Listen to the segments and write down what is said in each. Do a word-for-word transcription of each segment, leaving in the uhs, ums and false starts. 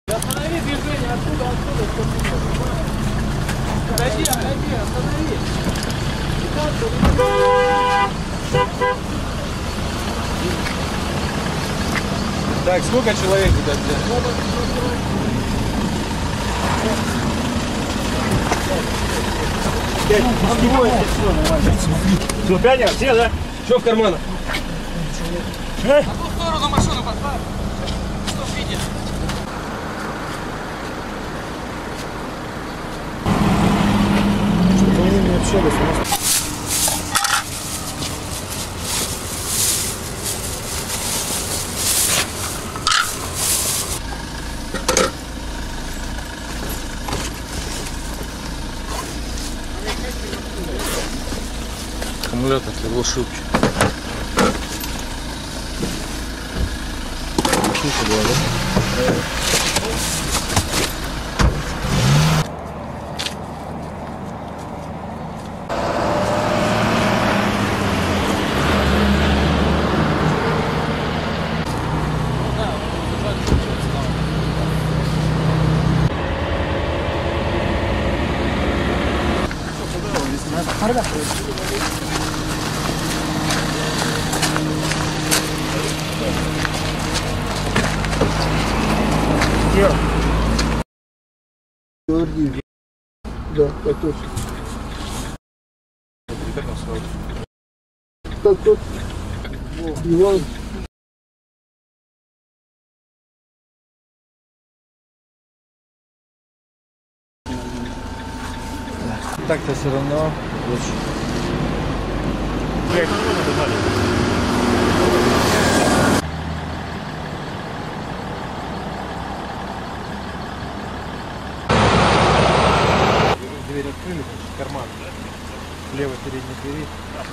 Останови движение, оттуда, оттуда, отойди, отойди, останови. Так, сколько человек туда взять? Все, пятер, все, да? Что в карманах? На ту сторону машину поставь. Что видишь? Чтобы они не общались, у нас... Аккумулятор приглушил. Слушай, было, да? Георгий. Да, так точно. Так точно. Иван. Так-то все равно лучше. Дверь открыли, карман. В левой передней двери.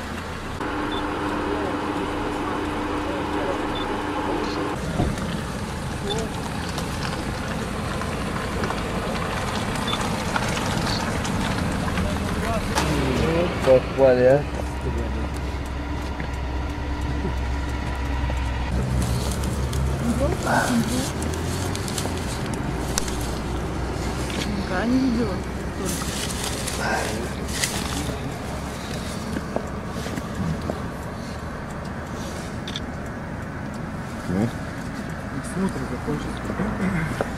Попали, а? Я не видела. Смотрим, закончится.